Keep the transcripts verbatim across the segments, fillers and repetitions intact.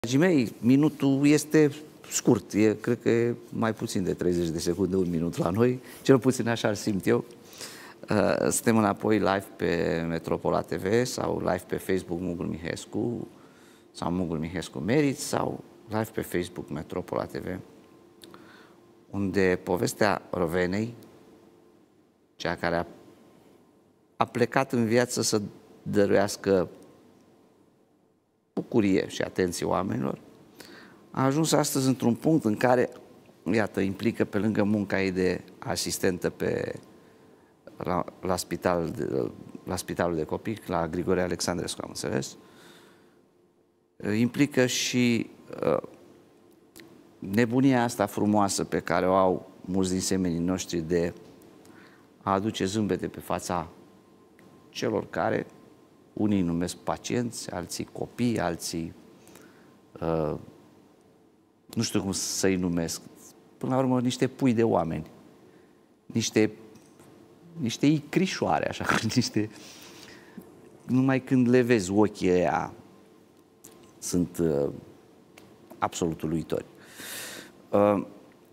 Dragii mei, minutul este scurt, e, cred că e mai puțin de treizeci de secunde, un minut la noi, cel puțin așa îl simt eu. Uh, suntem înapoi live pe Metropola T V sau live pe Facebook Mugul Mihescu sau Mugul Mihescu Merit sau live pe Facebook Metropola T V, unde povestea Rovenei, cea care a, a plecat în viață să dăruiască bucurie și atenție oamenilor, a ajuns astăzi într-un punct în care, iată, implică pe lângă munca ei de asistentă pe, la, la, spital de, la Spitalul de Copii, la Grigore Alexandrescu, am înțeles, implică și uh, nebunia asta frumoasă pe care o au mulți din semenii noștri de a aduce zâmbete pe fața celor care unii îi numesc pacienți, alții copii, alții uh, nu știu cum să-i numesc. Până la urmă, niște pui de oameni, niște, niște icrișoare, așa, niște... Numai când le vezi ochii ăia, sunt uh, absolut uluitori. Uh,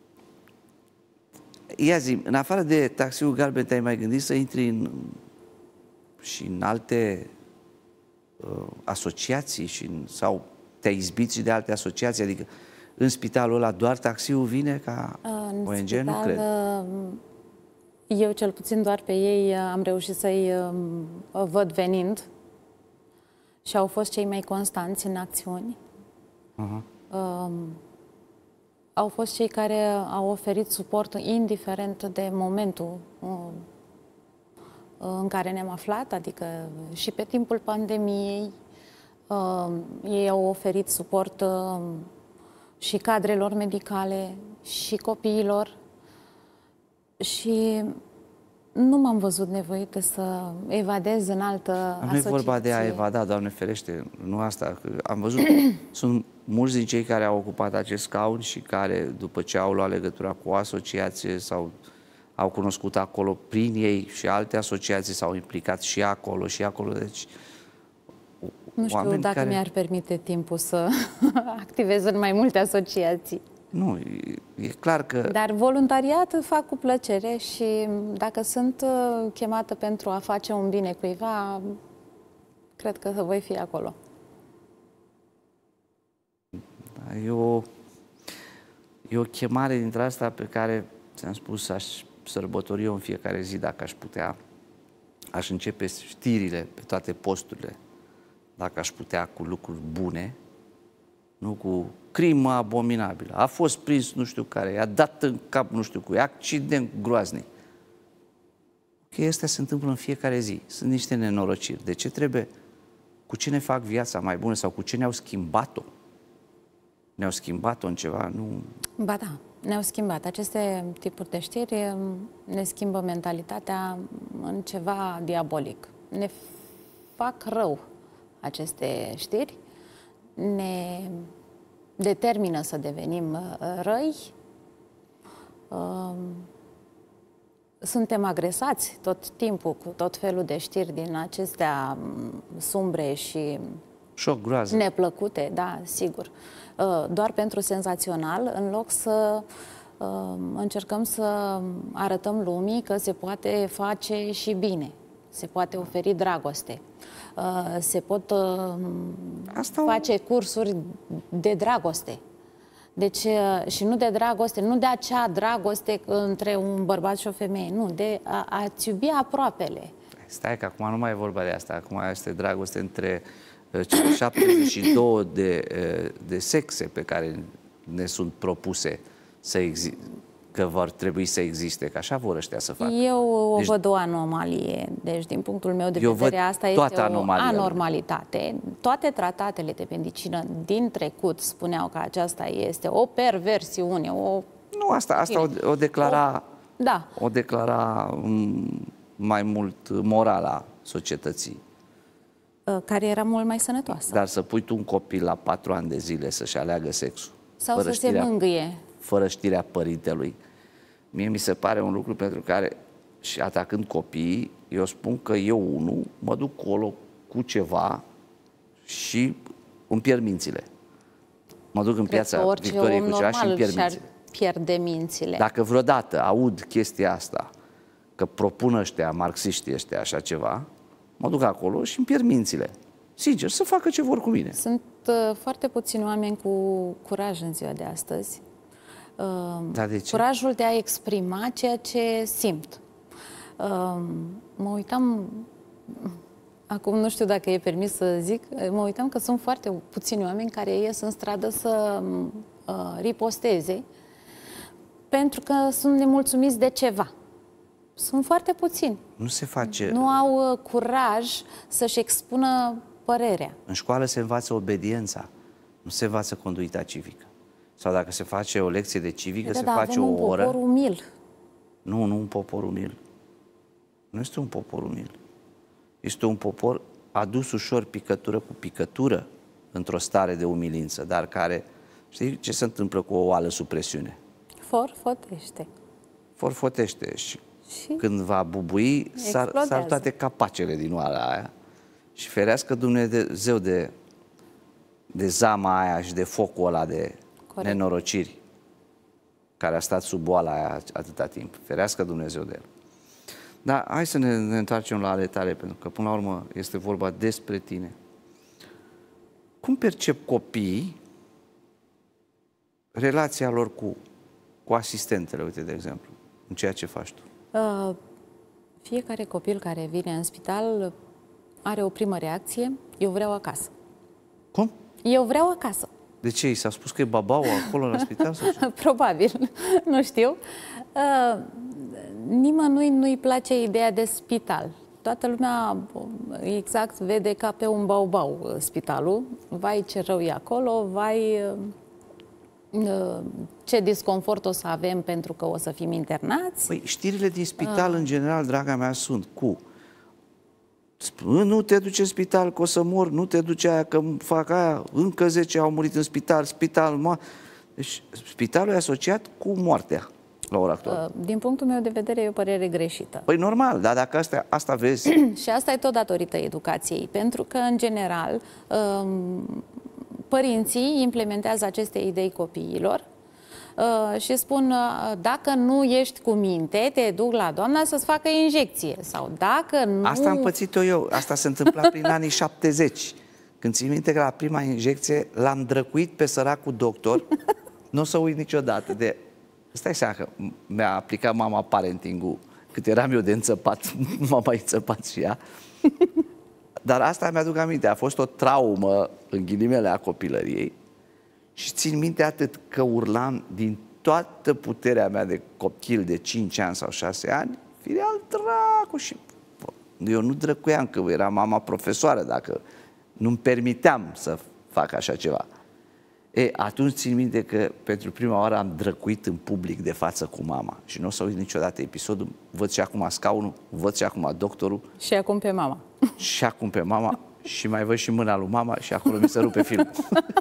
ia zi, în afară de taxiul galben, te-ai mai gândit să intri în, și în alte uh, asociații și în, sau te-ai izbit și de alte asociații? Adică în spitalul ăla doar taxiul vine ca în O N G? Spital, nu cred. Eu cel puțin doar pe ei am reușit să-i văd venind și au fost cei mai constanți în acțiuni. Uh-huh. uh, au fost cei care au oferit suport indiferent de momentul uh, în care ne-am aflat, adică și pe timpul pandemiei uh, ei au oferit suport uh, și cadrelor medicale și copiilor și nu m-am văzut nevoită să evadez în altă asociație. Nu e vorba de a evada, Doamne ferește, nu asta. Am văzut, sunt mulți din cei care au ocupat acest scaun și care, după ce au luat legătura cu o asociație sau au cunoscut acolo prin ei și alte asociații, s-au implicat și acolo și acolo, deci... Nu știu dacă care... mi-ar permite timpul să activez în mai multe asociații. Nu, e, e clar că... Dar voluntariat fac cu plăcere și dacă sunt chemată pentru a face un bine cuiva, cred că voi fi acolo. Da, e, o, e o chemare dintre asta pe care, ți-am spus, aș sărbători eu în fiecare zi dacă aș putea. Aș începe știrile pe toate posturile, dacă aș putea, cu lucruri bune, nu cu crimă abominabilă. A fost prins nu știu care, i-a dat în cap nu știu cui, accident groaznic. Ok, astea se întâmplă în fiecare zi. Sunt niște nenorociri. De ce trebuie? Cu ce ne fac viața mai bună sau cu ce ne-au schimbat-o? Ne-au schimbat-o în ceva? Nu... Ba da, ne-au schimbat. Aceste tipuri de știri ne schimbă mentalitatea în ceva diabolic. Ne fac rău aceste știri, ne determină să devenim răi, suntem agresați tot timpul cu tot felul de știri din acestea sumbre și șoc, groază, neplăcute, da, sigur. Doar pentru senzațional, în loc să încercăm să arătăm lumii că se poate face și bine, se poate oferi dragoste. Se pot Asta face o... cursuri de dragoste. Deci, și nu de dragoste, nu de acea dragoste între un bărbat și o femeie, nu, de a, a-ți iubi aproapele. Stai că acum nu mai e vorba de asta, acum este dragoste între cele șaptezeci și două de, de sexe pe care ne sunt propuse să existe, că vor trebui să existe, că așa vor ăștia să facă. Eu o deci, văd o anomalie. Deci, din punctul meu de vedere, asta este o anormalitate. Toate tratatele de medicină din trecut spuneau că aceasta este o perversiune, o... Nu, asta, asta o, o declara, o, da. o declara mai mult morala societății. Care era mult mai sănătoasă. Dar să pui tu un copil la patru ani de zile să-și aleagă sexul. Sau să se mângâie. Fără știrea părintelui. Mie mi se pare un lucru pentru care, și atacând copiii, eu spun că eu, unul, mă duc colo cu ceva și îmi pierd mințile. Mă duc în Cred piața că orice Victoriei om cu ceva și îmi normal pierd și-ar mințile. pierde mințile. Dacă vreodată aud chestia asta, că propun ăștia, marxiștii ăștia, așa ceva, mă duc acolo și îmi pierd mințile. Sincer, să facă ce vor cu mine. Sunt uh, foarte puțini oameni cu curaj în ziua de astăzi. Uh, Da, de ce? Curajul de a exprima ceea ce simt. Uh, mă uitam, acum nu știu dacă e permis să zic, mă uitam că sunt foarte puțini oameni care ies în stradă să uh, riposteze pentru că sunt nemulțumiți de ceva. Sunt foarte puțini. Nu se face... Nu au uh, curaj să-și expună părerea. În școală se învață obediența, nu se învață conduita civică. Sau dacă se face o lecție de civică, Da, se da, face avem o un oră... popor umil. Nu, nu un popor umil. Nu este un popor umil. Este un popor adus ușor picătură cu picătură într-o stare de umilință, dar care... Știi ce se întâmplă cu o oală sub presiune? Forfotește. Forfotește și, Și când va bubui, sar, explodează. sar toate capacele din oala aia și ferească Dumnezeu de, de zama aia și de focul ăla de Corect. nenorociri care a stat sub boala aia atâta timp. Ferească Dumnezeu de el. Dar hai să ne, ne întoarcem la ale tale, pentru că până la urmă este vorba despre tine. Cum percep copiii relația lor cu, cu asistentele, uite, de exemplu, în ceea ce faci tu? uh, fiecare copil care vine în spital are o primă reacție: eu vreau acasă. Cum? Eu vreau acasă. De ce? I s-a spus că e babau acolo la spital? Sau ce? Probabil, nu știu. Uh, nimănui nu-i place ideea de spital. Toată lumea exact vede ca pe un baubau spitalul. Vai, ce rău e acolo, vai, uh, ce disconfort o să avem pentru că o să fim internați. Păi, știrile din spital, în general, draga mea, sunt cu nu te duce în spital că o să mor, nu te duce aia că fac aia, încă zece au murit în spital, spital, mo- deci spitalul e asociat cu moartea la ora actuală. Din punctul meu de vedere e o părere greșită. Păi normal, dar dacă asta, asta vezi... Și asta e tot datorită educației, pentru că, în general, părinții implementează aceste idei copiilor și spun, dacă nu ești cu minte, te duc la doamna să-ți facă injecție. Sau dacă nu... Asta am pățit-o eu, asta se întâmpla prin anii șaptezeci. Când ții minte că la prima injecție l-am drăcuit pe săracul doctor, nu o să uit niciodată de... Stai seama că mi-a aplicat mama parenting-ul, cât eram eu de înțăpat, m-a mai înțăpat și ea. Dar asta mi-aduc aminte, a fost o traumă, în ghilimele, a copilăriei. Și țin minte atât că urlam din toată puterea mea de copil de cinci ani sau șase ani, fire al dracu, și eu nu drăcuiam, că era mama profesoară, dacă nu-mi permiteam să fac așa ceva. E, atunci țin minte că pentru prima oară am drăcuit în public de față cu mama. Și nu o să uit niciodată episodul, văd și acum scaunul, văd și acum doctorul. Și acum pe mama. Și acum pe mama și mai văd și mâna lui mama și acolo mi se rupe filmul.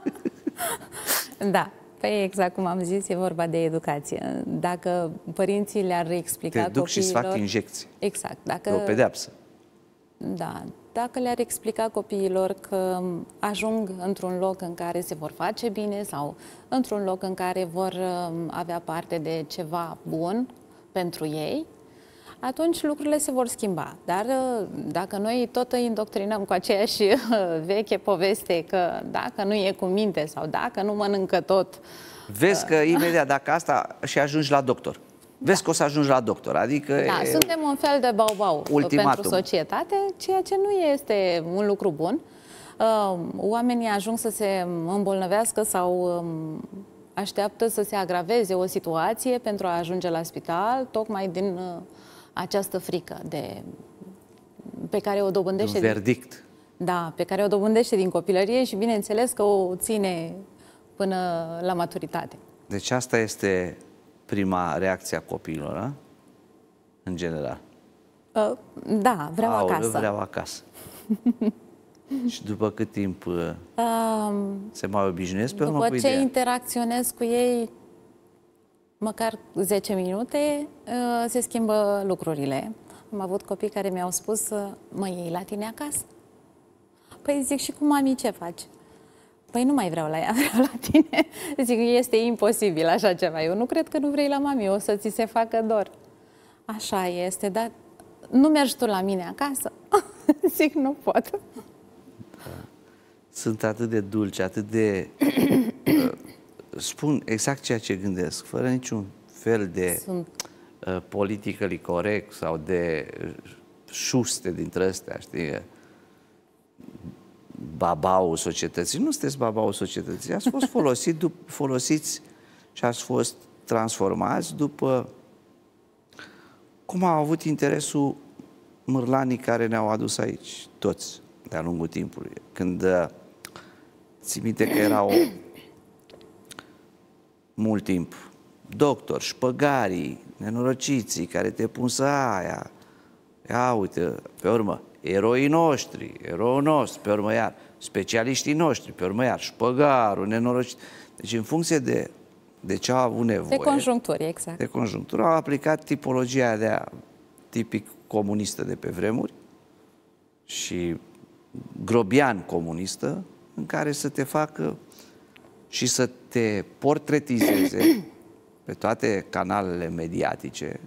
Da, păi exact cum am zis, e vorba de educație. Dacă părinții le-ar explica Te duc copiilor... și-ți fac injecții. Exact. Dacă... E o pedeapsă. Da, dacă le-ar explica copiilor că ajung într-un loc în care se vor face bine sau într-un loc în care vor avea parte de ceva bun pentru ei, atunci lucrurile se vor schimba. Dar dacă noi tot îi indoctrinăm cu aceeași veche poveste că dacă nu e cu minte sau dacă nu mănâncă tot... Vezi că imediat dacă asta și ajungi la doctor. Vezi că o să ajungi la doctor, adică... Da, e suntem un fel de baubau ultimatum pentru societate, ceea ce nu este un lucru bun. Oamenii ajung să se îmbolnăvească sau așteaptă să se agraveze o situație pentru a ajunge la spital, tocmai din această frică de, pe care o dobândește... Un verdict. Din, da, pe care o dobândește din copilărie și bineînțeles că o ține până la maturitate. Deci asta este prima reacție a copiilor, a? În general. Uh, da, vreau Aoleu, acasă. vreau acasă. Și după cât timp uh, se mai obișnuiesc pe urmă După cu ce ideea? interacționez cu ei măcar zece minute, uh, se schimbă lucrurile. Am avut copii care mi-au spus, uh, mă iei la tine acasă? Păi zic, și cu mami ce faci? Păi nu mai vreau la ea, vreau la tine. Zic, este imposibil așa ceva. Eu nu cred că nu vrei la mami, o să ți se facă dor. Așa este, dar nu mergi tu la mine acasă? Zic, nu pot. Da. Sunt atât de dulci, atât de... spun exact ceea ce gândesc, fără niciun fel de Sunt... uh, politically corect sau de șuste dintre astea, știi? Babaul societății. Nu sunteți babaul societății. Ați fost folosit, folosiți și ați fost transformați după cum au avut interesul mârlanii care ne-au adus aici, toți, de-a lungul timpului. Când ții minte că erau mult timp doctori, șpăgarii, nenorociții care te pun să aia. Ia uite, pe urmă, eroii noștri, eroul nostru, pe urmă iar, specialiștii noștri, pe urmă iar, șpăgarul, nenorocit. Deci în funcție de, de ce au avut nevoie... De conjuncturi, exact. De conjunctură, au aplicat tipologia de a, tipic comunistă de pe vremuri și grobian comunistă, în care să te facă și să te portretizeze pe toate canalele mediatice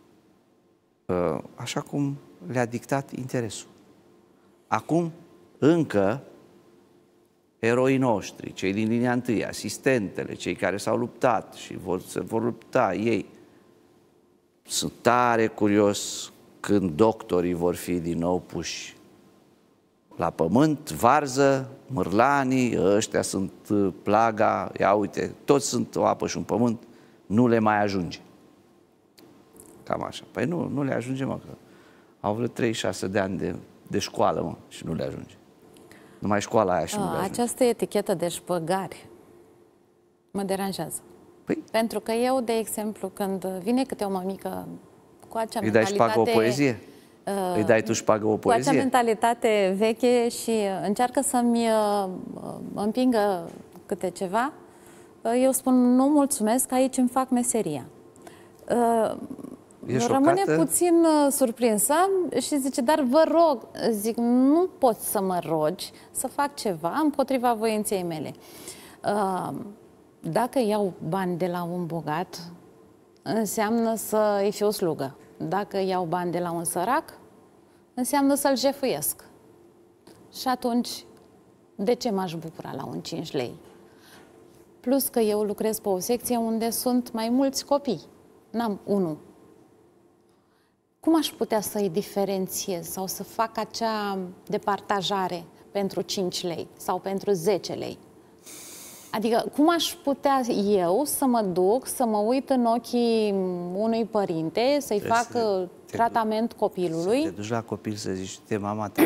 așa cum le-a dictat interesul. Acum, încă, eroii noștri, cei din linia întâi, asistentele, cei care s-au luptat și vor, se vor lupta ei, sunt tare curios când doctorii vor fi din nou puși la pământ, varză, mârlanii, ăștia sunt plaga, ia uite, toți sunt o apă și un pământ, nu le mai ajunge. Cam așa. Păi nu, nu le ajunge, mă, că au vreo treizeci și șase de ani de, de școală, mă, și nu le ajunge. Numai școala aia și A, nu le ajunge. Această etichetă de șpăgari mă deranjează. Păi? Pentru că eu, de exemplu, când vine câte o mămică cu acea Îi mentalitate... dai șpagă o poezie? Uh, Îi dai tu șpagă o poezie? Cu acea mentalitate veche și încearcă să-mi uh, împingă câte ceva, uh, eu spun, nu mulțumesc, aici îmi fac meseria. Uh, Rămâne puțin uh, surprinsă și zice, dar vă rog, zic, nu poți să mă rogi să fac ceva împotriva voinței mele. Uh, dacă iau bani de la un bogat, înseamnă să îi fiu slugă. Dacă iau bani de la un sărac, înseamnă să-l jefuiesc. Și atunci, de ce m-aș bucura la un cinci lei? Plus că eu lucrez pe o secție unde sunt mai mulți copii. N-am unul. Cum aș putea să-i diferențiez sau să fac acea departajare pentru cinci lei sau pentru zece lei? Adică, cum aș putea eu să mă duc, să mă uit în ochii unui părinte, să-i fac să tratament te, copilului? Să te duci la copil să zici, uite, mama ta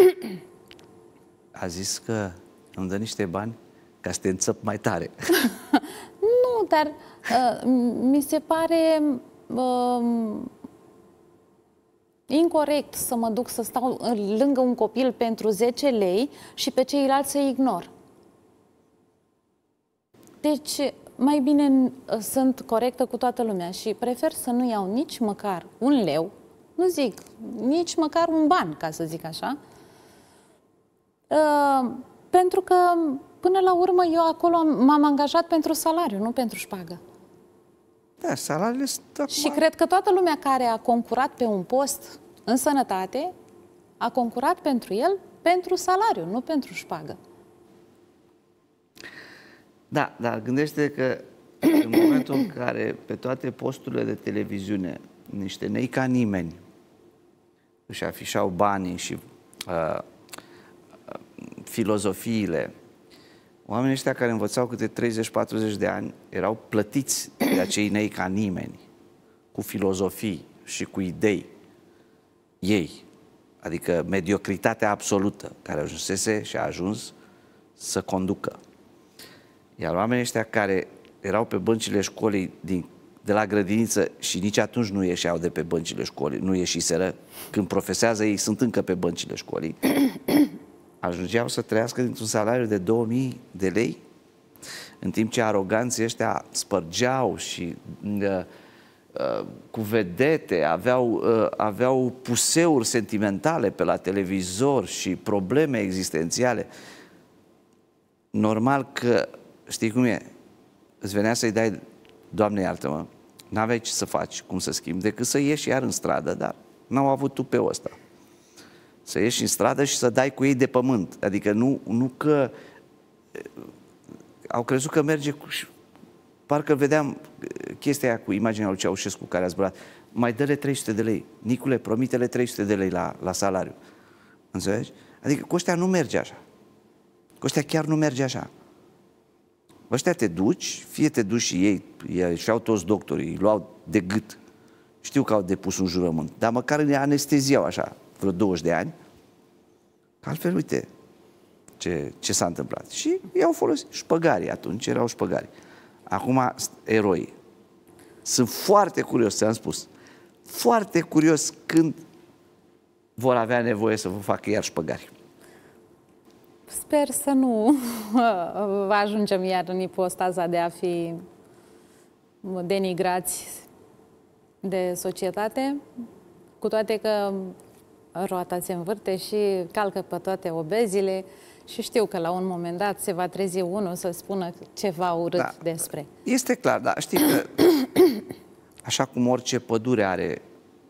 a zis că îmi dă niște bani ca să te înțăp mai tare. Nu, dar uh, mi se pare uh, incorect să mă duc să stau lângă un copil pentru zece lei și pe ceilalți să-i ignor. Deci, mai bine sunt corectă cu toată lumea și prefer să nu iau nici măcar un leu, nu zic, nici măcar un ban, ca să zic așa, uh, pentru că, până la urmă, eu acolo m-am angajat pentru salariu, nu pentru șpagă. Da, salariile sunt acum... Și cred că toată lumea care a concurat pe un post în sănătate a concurat pentru el pentru salariu, nu pentru șpagă. Da, dar gândește că în momentul în care pe toate posturile de televiziune niște nei ca nimeni își afișau banii și uh, filozofiile, oamenii ăștia care învățau câte treizeci patruzeci de ani erau plătiți de acei nei ca nimeni, cu filozofii și cu idei ei, adică mediocritatea absolută care ajunsese și a ajuns să conducă. Iar oamenii ăștia care erau pe băncile școlii din, de la grădiniță și nici atunci nu ieșeau de pe băncile școlii, nu ieșiseră, când profesează ei sunt încă pe băncile școlii, ajungeau să trăiască dintr-un salariu de două mii de lei, în timp ce aroganții ăștia spărgeau și uh, uh, cu vedete, aveau, uh, aveau puseuri sentimentale pe la televizor și probleme existențiale. normal că, știi cum e, îți venea să-i dai, Doamne iartă-mă, n-aveai ce să faci, cum să schimbi, decât să ieși iar în stradă, dar n-au avut tupeul ăsta. Să ieși în stradă și să dai cu ei de pământ. Adică nu, nu că... Au crezut că merge cu... Parcă vedeam chestia aia cu imaginea lui Ceaușescu care a zburat. Mai dă-le trei sute de lei. Nicule, promite-le trei sute de lei la, la salariu. Înțelegi? Adică cu ăștia nu merge așa. Cu ăștia chiar nu merge așa. Ăștia te duci, fie te duci și ei, ei și-au toți doctorii, îi luau de gât. Știu că au depus un jurământ, dar măcar ne anesteziau așa, vreo douăzeci de ani. Altfel, uite ce, ce s-a întâmplat. Și i-au folosit șpăgarii atunci, erau șpăgari. Acum, eroi. Sunt foarte curios, ți-am spus, foarte curios când vor avea nevoie să vă facă iar șpăgari. Sper să nu ajungem iar în ipostaza de a fi denigrați de societate, cu toate că roata se învârte și calcă pe toate obezile și știu că la un moment dat se va trezi unul să spună ceva urât da, despre. Este clar, dar știi că așa cum orice pădure are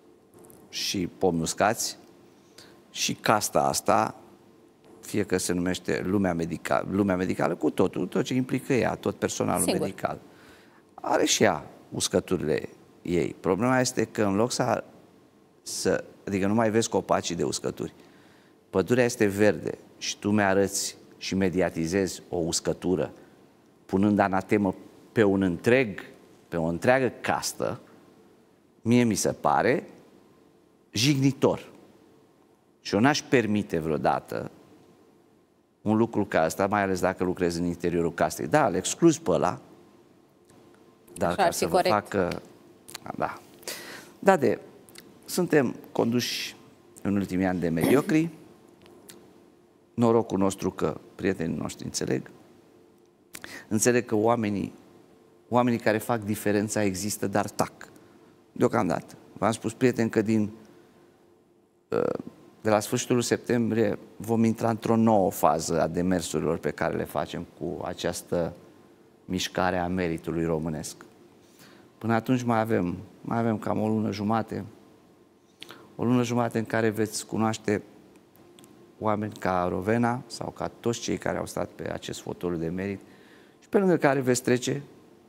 și pomi uscați, și casta asta, fie că se numește lumea medicală, lumea medicală cu totul, tot ce implică ea, tot personalul Sigur. medical, are și ea uscăturile ei. Problema este că în loc să, să adică nu mai vezi copacii de uscături, pădurea este verde și tu mi-arăți și mediatizezi o uscătură, punând anatemă pe un întreg, pe o întreagă castă, mie mi se pare jignitor. Și eu n-aș permite vreodată un lucru ca asta, mai ales dacă lucrezi în interiorul castei. Da, îl excluzi pe ăla, dar ca să vă facă... Da. Da, de... Suntem conduși în ultimii ani de mediocri. Norocul nostru că prietenii noștri înțeleg. Înțeleg că oamenii, oamenii care fac diferența există, dar tac. Deocamdată. V-am spus, prieteni, că din... de la sfârșitul septembrie vom intra într-o nouă fază a demersurilor pe care le facem cu această mișcare a meritului românesc. Până atunci mai avem, mai avem cam o lună jumate, o lună jumate în care veți cunoaște oameni ca Rovena sau ca toți cei care au stat pe acest fotoliu de merit și pe lângă care veți trece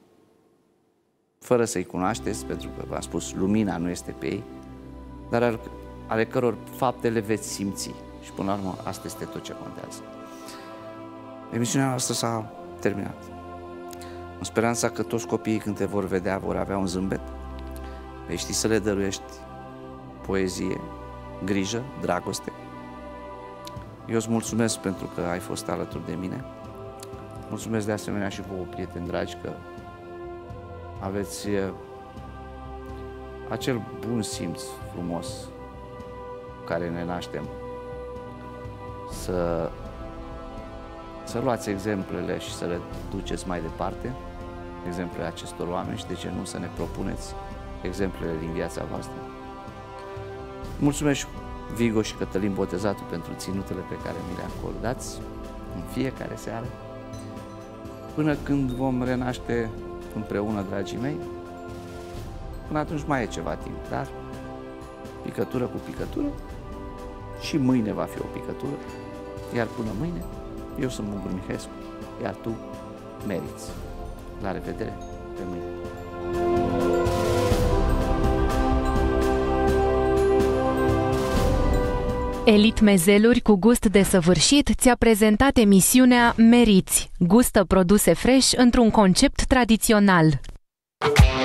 fără să-i cunoașteți, pentru că v-am spus, lumina nu este pe ei, dar ale căror fapte le veți simți. Și până la urmă, asta este tot ce contează. Emisiunea noastră s-a terminat. În speranța că toți copiii, când te vor vedea, vor avea un zâmbet, vei ști să le dăruiești poezie, grijă, dragoste. Eu îți mulțumesc pentru că ai fost alături de mine. Mulțumesc de asemenea și vouă, prieteni dragi, că aveți acel bun simț frumos care ne naștem, să, să luați exemplele și să le duceți mai departe, exemplele acestor oameni și de ce nu să ne propuneți exemplele din viața voastră. Mulțumesc Vigo și Cătălin Botezatu pentru ținutele pe care mi le acordați în fiecare seară, până când vom renaște împreună, dragii mei. Până atunci mai e ceva timp, dar picătură cu picătură, și mâine va fi o picătură, iar până mâine, eu sunt Mungur Mihescu, iar tu meriți. La revedere, pe mâine! Elit Mezeluri cu gust desăvârșit ți-a prezentat emisiunea Meriți. Gustă produse fresh într-un concept tradițional.